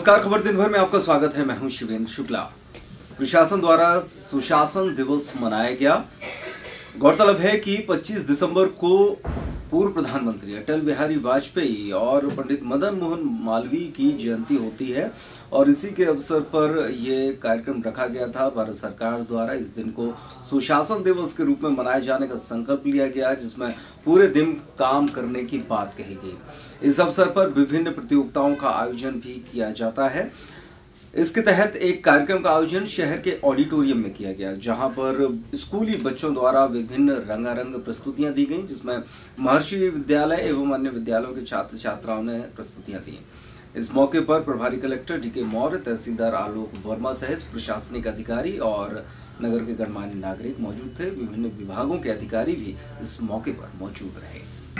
नमस्कार, खबर दिन भर में आपका स्वागत है। मैं हूं शिवेंद्र शुक्ला। प्रशासन द्वारा सुशासन दिवस मनाया गया। गौरतलब है कि 25 दिसंबर को पूर्व प्रधानमंत्री अटल बिहारी वाजपेयी और पंडित मदन मोहन मालवीय की जयंती होती है और इसी के अवसर पर ये कार्यक्रम रखा गया था। भारत सरकार द्वारा इस दिन को सुशासन दिवस के रूप में मनाए जाने का संकल्प लिया गया, जिसमें पूरे दिन काम करने की बात कही गई। इस अवसर पर विभिन्न प्रतियोगिताओं का आयोजन भी किया जाता है। इसके तहत एक कार्यक्रम का आयोजन शहर के ऑडिटोरियम में किया गया, जहां पर स्कूली बच्चों द्वारा विभिन्न रंगारंग प्रस्तुतियां दी गईं, जिसमें महर्षि विद्यालय एवं अन्य विद्यालयों के छात्र छात्राओं ने प्रस्तुतियां दी। इस मौके पर प्रभारी कलेक्टर डीके मौर्य, तहसीलदार आलोक वर्मा सहित प्रशासनिक अधिकारी और नगर के गणमान्य नागरिक मौजूद थे। विभिन्न विभागों के अधिकारी भी इस मौके पर मौजूद रहे।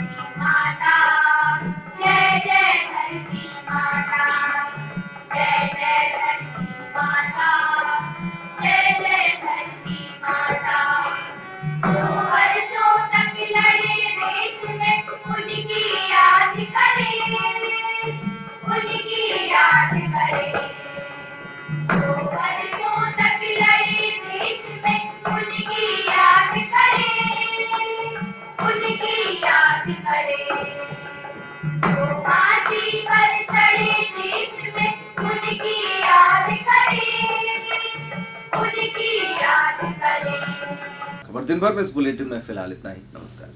जय जय धरती माता, जय जय धरती माता, जय जय धरती माता। जो वर्षों तक लड़े देश में उनकी याद करें, उनकी याद करें। जो वर्षों तक लड़े देश में उनकी याद करें, उनकी याद करें। जो फांसी पर चढ़े देश में उनकी याद करें, उनकी याद करें। खबर दिन भर में इस बुलेटिन में फिलहाल इतना ही। नमस्कार।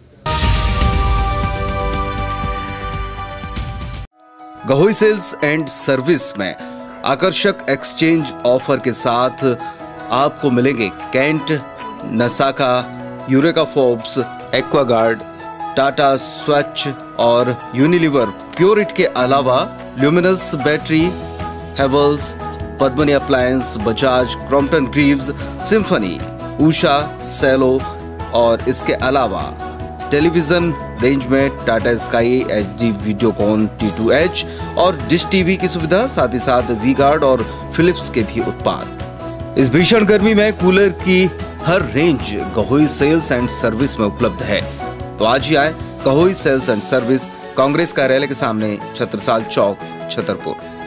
गहोई सेल्स एंड सर्विस में आकर्षक एक्सचेंज ऑफर के साथ आपको मिलेंगे Kent, Nasaka, Eureka Forbes, Aquaguard, Tata Swachh और यूनिलीवर प्योरिट के अलावा Luminous battery, Havells, Padmini appliance, Bajaj, Crompton Greaves, Symphony, Usha, Cello और इसके अलावा टेलीविजन रेंज में Tata sky HD Videocon T2H और डिश टीवी की सुविधा, साथ ही साथ वी गार्ड और फिलिप्स के भी उत्पाद। इस भीषण गर्मी में कूलर की हर range Gahoi sales and service में उपलब्ध है। तो आज ही आए Gahoi sales and service, Congress कार्यालय के सामने, छत्रसाल चौक, छतरपुर।